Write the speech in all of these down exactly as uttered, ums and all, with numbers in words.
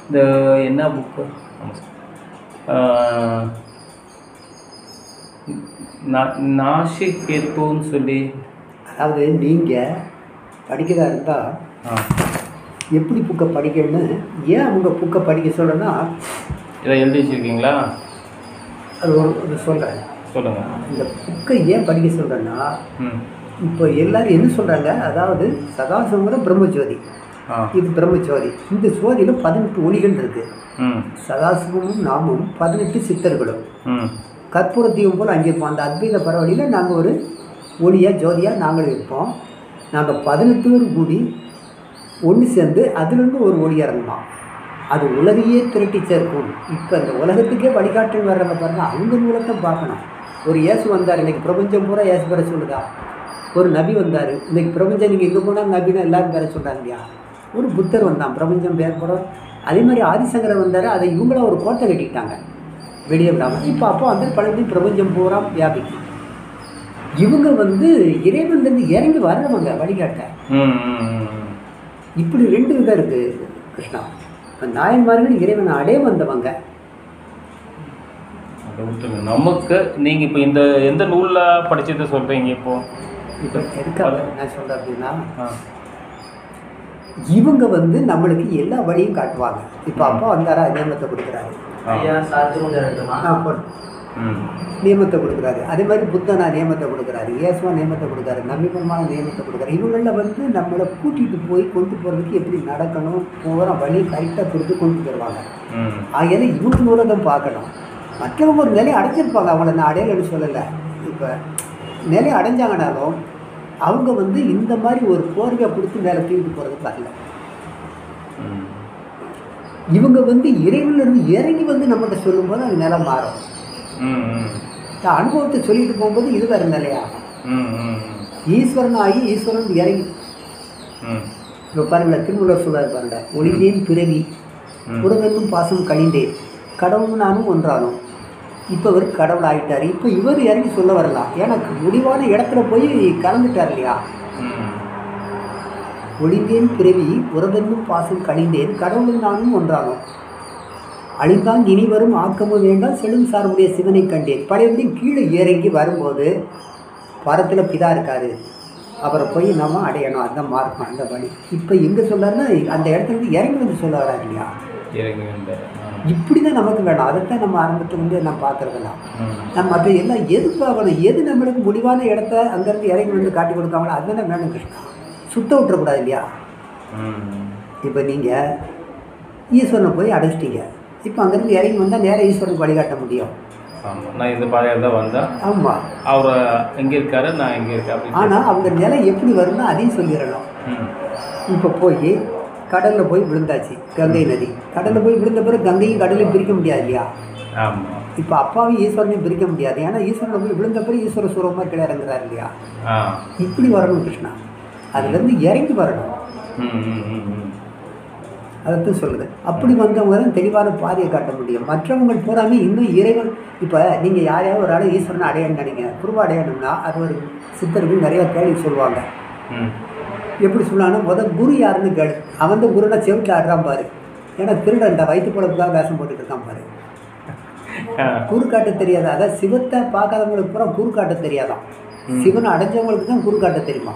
இந்த என்ன புக்கு நாசிகேத்துன்னு சொல்லி, அதாவது நீங்கள் படிக்கிறதா இருந்தால் எப்படி புக்கை படிக்கணும்னு, ஏன் அவங்க புக்கை படிக்க சொல்கிறேன்னா, இதை எழுதி வச்சுருக்கீங்களா? அது ஒரு ஒரு சொல்கிறேன், சொல்லுங்கள். இந்த புக்கை ஏன் படிக்க சொல்கிறேன்னா, ம் இப்போ எல்லோரும் என்ன சொல்கிறாங்க, அதாவது சதாசிவங்கிற பிரம்மஜோதி, இது பிரம்மஜோதி. இந்த ஜோதியில் பதினெட்டு ஒளிகள் இருக்குது. சதாசிவமும் நாமும் பதினெட்டு சித்தர்களும் கற்பூர தீபம் போல் அங்கே இருப்போம். அந்த அத்வைத பரவழியில் நாங்கள் ஒரு ஒளியாக ஜோதியாக நாங்கள் இருப்போம். நாங்கள் பதினெட்டு பேர் கூடி ஒன்று சேர்ந்து அதுலேருந்து ஒரு ஒளி இறங்குமா, அது உலகையே திரட்டி சேர்க்கும். இப்போ இந்த உலகத்துக்கே வழிகாட்டு வர்றவங்க பாருங்கள், அவங்க மூலத்தை பார்க்கணும். ஒரு இயேசு வந்தார், இன்றைக்கி பிரபஞ்சம் பூரா இயேசு பேர சொல்லுதா. ஒரு நபி வந்தார், இன்றைக்கி பிரபஞ்சம் நீங்கள் எங்கே போனால் நபினா எல்லோரும் பேர சொல்கிறாங்க இல்லையா. ஒரு புத்தர் வந்தான், பிரபஞ்சம் பேர் போட. அதே மாதிரி ஆதிசங்கரர் வந்தார், அதை இவங்களாம் ஒரு கோட்டை கட்டிக்கிட்டாங்க வெளியே விடாமல். இப்போ அப்போ வந்து பழனி பிரபஞ்சம் பூரா வியாபிக்கும். இவங்க வந்து இறைவன்லேருந்து இறங்கி வர்றவங்க வழிகாட்ட. இப்படி ரெண்டு விதம் இருக்குது கிருஷ்ணா. இப்போ நாயன்மார்கள் இறைவனை அடைய வந்தவங்க. நமக்கு நீங்கள் இப்போ இந்த எந்த நூலில் படிச்சதை சொல்கிறீங்க? இப்போ இப்போ எதுக்காக நான் சொல்கிறேன் அப்படின்னா, இவங்க வந்து நம்மளுக்கு எல்லா வழியும் காட்டுவாங்க. இப்போ அப்பா வந்தாரா, நியமத்தை கொடுக்குறாரு, நியமத்தை கொடுக்குறாரு. அதே மாதிரி புத்தனா நியமத்தை கொடுக்குறாரு, இயேசுவா நியமத்தை கொடுக்குறாரு, நம்பிக்கமான நியமத்தை கொடுக்குறாரு. இவங்களில் வந்து நம்மளை கூட்டிகிட்டு போய் கொண்டு போகிறதுக்கு எப்படி நடக்கணும் போகிற வழி கரெக்டாக கொடுத்து கொண்டு போயிடுவாங்க. ஆகையால இவங்க நூலகம் பார்க்கணும். மற்றவங்க ஒரு நிலையை அடைஞ்சிருப்பாங்க, அவங்கள நான் அடையலைன்னு சொல்லலை. இப்போ நிலையை அடைஞ்சாங்கனாலும் அவங்க வந்து இந்த மாதிரி ஒரு கோரிக்கை கொடுத்து மேலே தூக்கிட்டு போகிறதுக்கு வரல. இவங்க வந்து இறைவனிலிருந்து இறங்கி வந்து நம்மகிட்ட சொல்லும்போது அது நிலை மாறும். அனுபவத்தை சொல்லிட்டு போகும்போது இது வேறு நிலையாகும். ஈஸ்வரன் ஆகி ஈஸ்வரன் இறங்கி இப்போ பாருங்களேன், திருமூலர் சொல்றாரு பாருங்க, ஒளிந்தேன் பிறவி உறவென்னும் பாசம் கழிந்தேன் கடவுள் நானும் ஒன்றானும். இப்போ இவர் கடவுள் ஆகிட்டார். இப்போ இவர் இறங்கி சொல்ல வரலாம், எனக்கு முடிவான இடத்துல போய் கலந்துட்டார் இல்லையா. ஒளிந்தேன் பிறவி உறவென்னும் பாசம் கழிந்தேன் கடவுள் நானும் ஒன்றானோம். அழிந்தான் இனி வரும் ஆக்கமும் வேண்டாம் செலும் சார்புடைய சிவனை கண்டேன். பழையபடி கீழே இறங்கி வரும்போது பரத்தில் பிதா இருக்காரு, அவரை போய் நம்ம அடையணும், அந்த மார்க்கம் அந்த வழி. இப்போ எங்கே சொல்லாருன்னா அந்த இடத்துல இருந்து இறங்கி வந்து சொல்ல வராரு இல்லையா. இப்படி தான் நமக்கு வேணும். அதைத்தான் நம்ம ஆரம்பத்தில் வந்து நான் பார்க்குறதெல்லாம் நம்ம அப்போ எல்லாம் எது பார்க்கணும், எது நம்மளுக்கு முடிவான இடத்த அங்கேருந்து இறங்கி வந்து காட்டி கொடுக்காங்களோ அதுதானே வேணும் கிருஷ்ணா. சுத்த விட்டுறக்கூடாது இல்லையா. இப்போ நீங்கள் ஈஸ்வரனை போய் அடைச்சிட்டீங்க, இப்போ அங்கேருந்து இறங்கி வந்தால் நேராக ஈஸ்வரனுக்கு வழிகாட்ட முடியும். ஆமாம், நான் இந்த பாதையில் தான் வந்தேன். ஆமாம், அவர் எங்கே இருக்காரு, நான் எங்கே இருக்கேன். ஆனால் அவங்க நிலை எப்படி வரும்னா அதையும் சொல்லிடணும். இப்போ போய் கடலில் போய் விழுந்தாச்சு, கங்கை நதி. கடலில் போய் விழுந்த பிறகு கங்கையும் கடலையும் பிரிக்க முடியாது இல்லையா. ஆமாம், இப்போ அப்பாவையும் ஈஸ்வரனையும் பிரிக்க முடியாது. ஏன்னா ஈஸ்வரனை போய் விழுந்த பிறகு ஈஸ்வர சூரமாக கீழே இறங்குறாரு இல்லையா. இப்படி வரணும் கிருஷ்ணா, அதுலேருந்து இறங்கி வரணும். அதைத்தான் சொல்லுது. அப்படி வந்தவங்க தான் தெளிவான பாதையை காட்ட முடியும். மற்றவங்க பூராமே இன்னும் இறைவன். இப்போ நீங்கள் யாரையாவது ஒரு ஆள் ஈஸ்வரனை அடையணும் நினைங்க, குருவா அடையணும்னா அது ஒரு சித்தர்கள் நிறையா கேள்வி சொல்லுவாங்க. எப்படி சொன்னாலும் முதல் குரு யாருன்னு கேளு. அவன் தான் குருனா செவிட்டில் ஆடுறான் பாரு. ஏன்னா திருடன் இந்த வயிற்று பொழப்புக்காக வேஷம் போட்டுட்டு இருக்கான் பாரு. குரு காட்ட தெரியாதா? அதாவது சிவத்தை பார்க்காதவங்களுக்கு பூரா குரு காட்ட தெரியாதான். சிவனை அடைஞ்சவங்களுக்கு தான் குரு காட்ட தெரியுமா.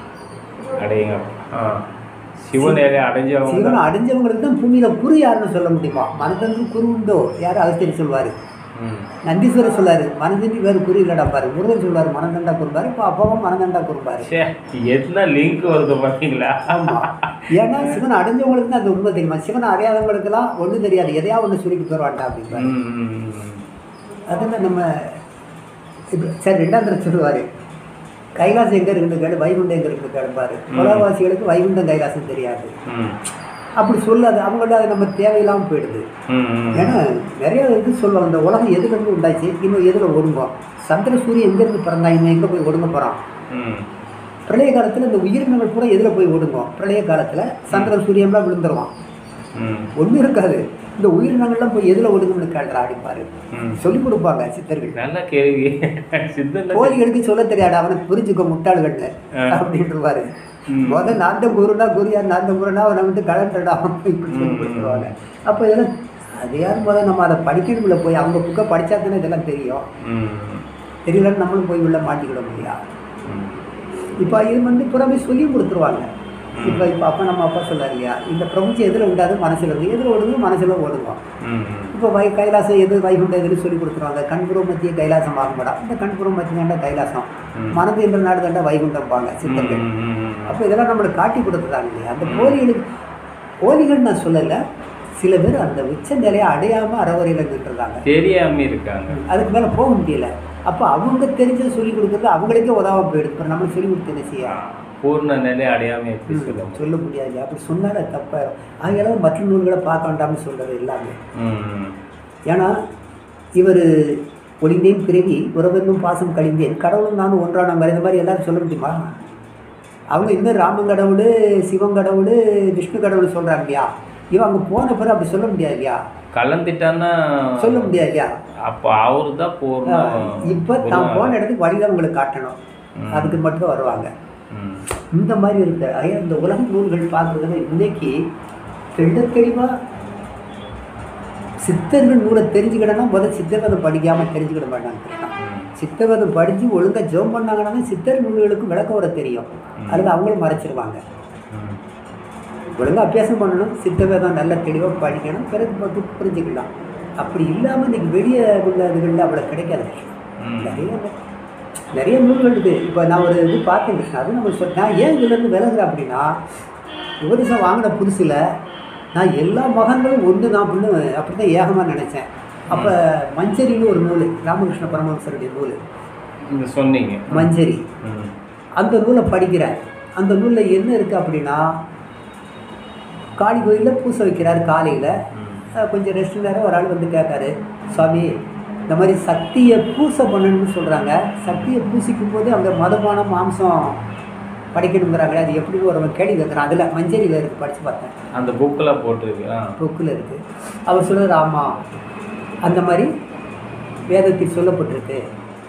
சிவனை அடைஞ்சவங்க சிவனை அடைஞ்சவங்களுக்கு தான் பூமியில் குரு யாருன்னு சொல்ல முடியுமா. மனதன்று குரு உண்டோ யாரும் அகஸ்திரி சொல்வார். நந்தீஸ்வரர் சொல்லாரு மனதண்டி வேறு குரு இல்லடா பாரு. முருகன் சொல்வார் மனதண்டா குறும்பாரு. இப்போ அப்பாவும் மனதண்டா குறும்பாரு. என்ன லிங்க் வருது பார்த்தீங்களா. ஆமாம், ஏன்னா சிவனை அடைஞ்சவங்களுக்கு தான் அந்த உண்மை தெரியுமா. சிவனை அறியாதவங்களுக்கெல்லாம் ஒன்றும் தெரியாது, எதையா ஒன்று சொல்லிட்டு போயிடுவான்டா அப்படின்பாரு. அதில் நம்ம இப்போ சரி ரெண்டாம் தடவை சொல்லுவார், கைலாசம் எங்கே இருக்குன்னு கேடு, வைகுண்டம் எங்கே இருக்குன்னு கேட்பாரு. உலகவாசிகளுக்கு வைகுண்டம் கைலாசம் தெரியாது. அப்படி சொல்லாது, அவங்கள்ட்ட அது நம்ம தேவையில்லாமல் போயிடுது. ஏன்னா நிறைய இது சொல்லுவாங்க, இந்த உலகம் எதுலேருந்து உண்டாச்சு, இன்னும் எதில் ஒடுங்கும். சந்திர சூரியன் எங்கேருந்து பிறந்தா இன்னும் எங்கே போய் ஒடுங்க போகிறான். பிரளய காலத்தில் இந்த உயிரினங்கள் கூட எதில் போய் ஒடுங்கும். பிரளய காலத்தில் சந்திரன் சூரியன்லாம் விழுந்துருவான், ஒன்றும் இருக்காது. இந்த உயிரினங்கள்லாம் போய் எதில் ஒடுங்கணும்னு கேட்குறா அடிப்பாரு. சொல்லிக் கொடுப்பாங்க சித்தர்கள். நல்ல கேள்வி. கோழிகளுக்கு சொல்ல தெரியாது, அவனை புரிஞ்சுக்க முட்டாள்கள் அப்படின்ட்டுருவாரு. முதல்ல நான் தான் குருனா குருயா நான் தான் குருனா அவனை வந்து கலண்டடா இப்படி சொல்லி கொடுத்துருவாங்க. அப்போ இதெல்லாம் அது யார் முதல்ல நம்ம அதை படிக்கணும்ல போய் அவங்க புக்கை படித்தா தானே இதெல்லாம் தெரியும். தெரியலன்னு நம்மளும் போய் உள்ள மாட்டிக்கிட முடியாது. இப்போ இது வந்து புறமே சொல்லி கொடுத்துருவாங்க. இப்போ இப்போ அப்பா நம்ம அப்பா சொல்லார் இல்லையா, இந்த பிரபஞ்சம் எதில் உண்டாது மனசில் இருந்து எதில் ஓடுங்க மனசில் ஓடுவோம். இப்போ வை கைலாசம் எது வைகுண்டம் எதுன்னு சொல்லி கொடுத்துருவாங்க. கண்புறம் மத்திய கைலாசம் ஆகும்டா, இந்த கண்புறம் மத்திய தாண்டா கைலாசம், மனது என்ற நாடு தாண்டா வைகுண்டம் பாங்க சித்தர்கள். அப்போ இதெல்லாம் நம்மளுக்கு காட்டி கொடுத்துட்டாங்க இல்லையா. அந்த போலிகளுக்கு போலிகள் நான் சொல்லலை, சில பேர் அந்த உச்ச நிலையை அடையாமல் அறவரையில் நின்றுறாங்க, தெரியாம இருக்காங்க, அதுக்கு மேலே போக முடியல. அப்போ அவங்க தெரிஞ்சதை சொல்லி கொடுக்குறது அவங்களுக்கே உதவாம போயிடுது. இப்போ நம்மளுக்கு சொல்லி கொடுத்து என்ன செய்ய பூர்ண நிலையை அடையாமல் எப்படி சொல்ல சொல்ல முடியாது. அப்படி சொன்னால தப்பாயிரும். ஆகையால மற்ற நூல்களை பார்க்க வேண்டாம்னு சொல்கிறது எல்லாமே. ஏன்னா இவர் ஒளிந்தேன் பிறவி உறவென்னும் பாசம் கழிந்தேன் கடவுளும் நானும் ஒன்றான மாதிரி இந்த மாதிரி எல்லாரும் சொல்ல முடியுமா? அவங்க இன்னும் ராமன் கடவுள் சிவன் கடவுள் விஷ்ணு கடவுள் சொல்கிறாங்க இல்லையா. இவன் அங்கே போன பிறகு அப்படி சொல்ல முடியாது இல்லையா, கலந்துட்டான்னா சொல்ல முடியாது இல்லையா. அப்போ அவரு தான் போகணும். இப்போ தான் போன இடத்துக்கு வழிதான் உங்களுக்கு காட்டணும், அதுக்கு மட்டும் வருவாங்க. இந்த மாதிரி இருக்க ஐயா இந்த உலக நூல்கள் பார்க்குறதுல இன்னைக்கு தெள்ள தெளிவாக சித்தர்கள் நூலை தெரிஞ்சுக்கிட்டனா முதல் சித்தவதம் படிக்காமல் தெரிஞ்சுக்கிட மாட்டாங்க. சித்தவதம் படித்து ஒழுங்காக ஜெபம் பண்ணாங்கன்னா சித்தர் நூல்களுக்கு விளக்க வர தெரியும், அல்லது அவங்களும் மறைச்சிருவாங்க. ஒழுங்காக அபியாசம் பண்ணணும், சித்தவேதம் நல்ல தெளிவாக படிக்கணும், பிறகு பார்த்து புரிஞ்சுக்கலாம். அப்படி இல்லாமல் இன்றைக்கி வெளியே உள்ள இதுகளில் அவ்வளோ கிடைக்காது. நிறைய நிறைய நூல்கள் இருக்குது. இப்போ நான் ஒரு இது பார்த்தேன் கிருஷ்ணா, அது நம்ம சொல் நான் ஏன் இதுலேருந்து விலகுறேன் அப்படின்னா, உபதேசம் வாங்கின புதுசில் நான் எல்லா மகன்களும் ஒன்று தான் அப்படின்னு அப்படி தான் ஏகமாக நினச்சேன். அப்போ மஞ்சரின்னு ஒரு நூல், ராமகிருஷ்ண பரமஹம்சருடைய நூல் நீங்கள் சொன்னீங்க மஞ்சரி, அந்த நூலை படிக்கிறேன். அந்த நூலில் என்ன இருக்குது அப்படின்னா, காளி கோயிலில் பூசை வைக்கிறார் காலையில், கொஞ்சம் ரெஸ்ட் நேரம் ஒரு ஆள் வந்து கேட்காரு, சுவாமி இந்த மாதிரி சக்தியை பூசை பண்ணணும்னு சொல்கிறாங்க, சக்தியை பூசிக்கும் போது அவங்க மதுபான மாம்சம் படிக்கணுங்கிறாங்களே, அது எப்படி ஒரு கேள்வி கேட்குறான். அதில் மஞ்சரியில் இருக்குது, படித்து பார்த்தேன், அந்த புக்கில் போட்டுருக்கு புக்கில் இருக்குது. அவர் சொல்கிறார், ஆமாம் அந்த மாதிரி வேதத்தில் சொல்லப்பட்டிருக்கு,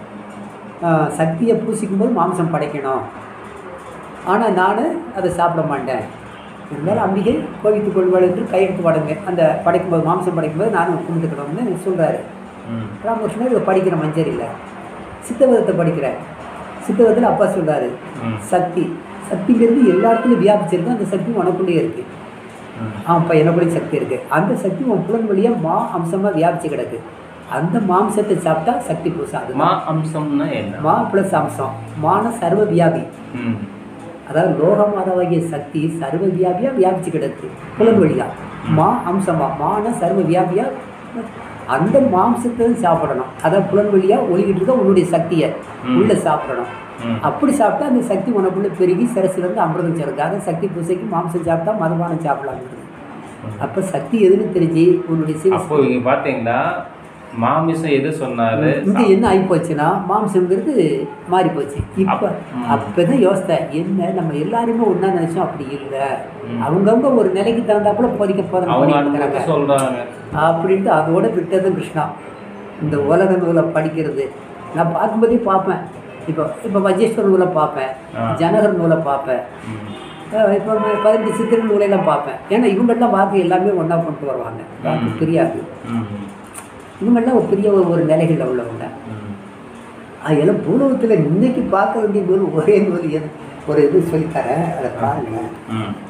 சக்தியை பூசிக்கும் போது மாம்சம் படைக்கணும், ஆனால் நான் அதை சாப்பிட மாட்டேன், இருந்தாலும் அம்பிகை கோவித்து கொள்வாள் என்று கையெழுத்து படங்க அந்த படைக்கும்போது மாம்சம் படைக்கும்போது நானும் கும்பிட்டுக்கணும்னு சொல்கிறாரு. ராமகிருஷ்ணர் இதை படிக்கிற மஞ்சரியில் சித்தவதத்தை படிக்கிறேன். சித்தவதத்தில் அப்பா சொல்கிறாரு, சக்தி சக்திங்கிறது எல்லா இடத்துலையும் வியாபிச்சிருக்கு, அந்த சக்தி உனக்குள்ளே இருக்குது. ஆமாப்பா எனக்குள்ளே சக்தி இருக்குது, அந்த சக்தி உன் புலன் வழியாக மா அம்சமாக வியாபிச்சு கிடக்கு, அந்த மாம்சத்தை சாப்பிட்டா சக்தி பூசா. அது மா அம்சம்னா என்ன? மா ப்ளஸ் அம்சம், மான சர்வ வியாபி, அதாவது லோகமாதவாகிய சக்தி சர்வ வியாபியாக வியாபிச்சு கிடக்கு புலன் வழியாக. மா அம்சமா மான சர்வ வியாபியாக அந்த மாம்சத்தை சாப்பிடணும், அதான் புலன் வழியாக ஒழுகிட்டு இருக்க உன்னுடைய சக்தியை உள்ளே சாப்பிடணும். அப்படி சாப்பிட்டா அந்த சக்தி உனக்குள்ளே பெருகி சிரசிலேருந்து அமிர்தம் சேர்க்கு. அதை சக்தி பூசைக்கு மாம்சம் சாப்பிட்டா மதுபானம் சாப்பிடலாங்கிறது. அப்போ சக்தி எதுன்னு தெரிஞ்சு உன்னுடைய சிவ பார்த்தீங்களா மாமிசம் எது சொன்னாரு. இங்கே என்ன ஆகி போச்சுன்னா மாம்சங்கிறது மாறி போச்சு. இப்போ அப்போதான் யோசித்த என்ன நம்ம எல்லாருமே ஒன்றா நினைச்சோம், அப்படி இல்லை, அவங்கவுங்க ஒரு நிலைக்கு தகுந்தாப்புல போதிக்க போகிறாங்க சொல்கிறாங்க அப்படின்ட்டு அதோட விட்டதும் கிருஷ்ணா. இந்த உலக நூலை படிக்கிறது நான் பார்க்கும்போதே பார்ப்பேன். இப்போ இப்போ வஜ்ஜேஸ்வர நூலை பார்ப்பேன், ஜனகர் நூலை பார்ப்பேன், இப்போ பதினெட்டு சித்திர நூலையெல்லாம் பார்ப்பேன். ஏன்னா இவங்கெல்லாம் வாக்கு எல்லாமே ஒன்றா கொண்டு வருவாங்க, வாக்கு தெரியாது. இவங்கெல்லாம் ஒரு பெரிய ஒரு நிலைகளில் உள்ளவங்க. அதெல்லாம் பூலோகத்தில் இன்னைக்கு பார்க்க வேண்டிய நூல் ஒரே நூல் ஒரு இது சொல்லித்தரேன், அதை பாருங்கள்.